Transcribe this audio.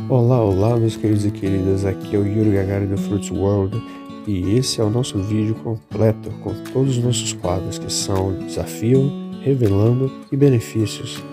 Olá, olá, meus queridos e queridas, aqui é o Yuri Gagarin do Fruits World e esse é o nosso vídeo completo com todos os nossos quadros que são Desafio, Revelando e Benefícios.